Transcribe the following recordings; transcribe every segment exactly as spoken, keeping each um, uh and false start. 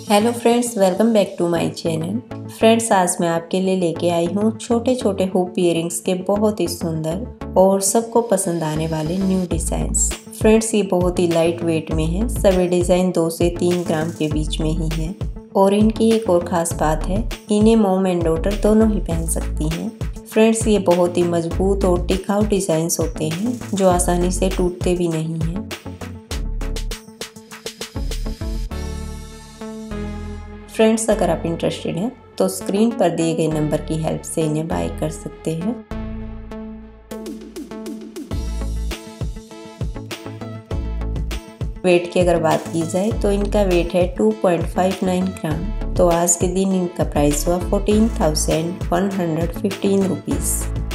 Hello friends, welcome back to my channel. Friends, आज मैं आपके लिए लेके आई हूँ छोटे छोटे हुप इयरिंग्स के बहुत ही सुंदर और सबको पसंद आने वाले न्यू डिज़ाइंस। फ्रेंड्स, ये बहुत ही लाइट वेट में है। सभी डिज़ाइन दो से तीन ग्राम के बीच में ही है और इनकी एक और ख़ास बात है, इन्हें मॉम एंड डॉटर दोनों ही पहन सकती हैं। फ्रेंड्स, ये बहुत ही मजबूत और टिकाऊ डिज़ाइंस होते हैं जो आसानी से टूटते भी नहीं हैं। फ्रेंड्स, अगर आप इंटरेस्टेड हैं तो स्क्रीन पर दिए गए नंबर की हेल्प से इन्हें बाय कर सकते हैं। वेट की अगर बात की जाए तो इनका वेट है two point five nine gram. तो आज के दिन इनका प्राइस हुआ fourteen thousand one hundred fifteen rupees.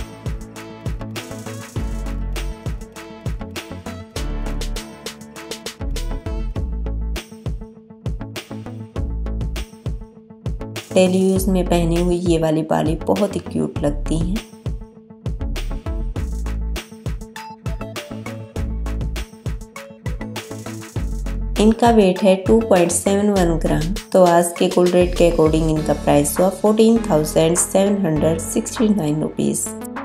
Daily use में पहनी हुई ये वाली बाली बहुत ही क्यूट लगती हैं। इनका वेट है two point seven one gram. तो आज के गोल्ड रेट के अकॉर्डिंग इनका प्राइस हुआ fourteen thousand seven hundred sixty nine rupees.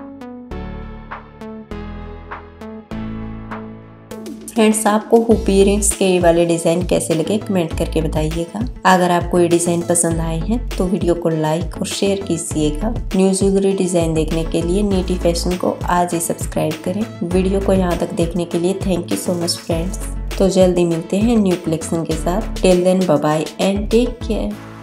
Friends, आपको हुप इयरिंग्स के ये वाले डिज़ाइन कैसे लगे कमेंट करके बताइएगा। अगर आपको ये डिज़ाइन पसंद आए हैं तो वीडियो को लाइक और शेयर कीजिएगा। न्यू ज्वेलरी डिज़ाइन देखने के लिए नीटी फैशन को आज ही सब्सक्राइब करें। वीडियो को यहाँ तक देखने के लिए thank you so much friends. तो जल्दी मिलते हैं न्यू कलेक्शन के साथ। Till then bye bye and take care.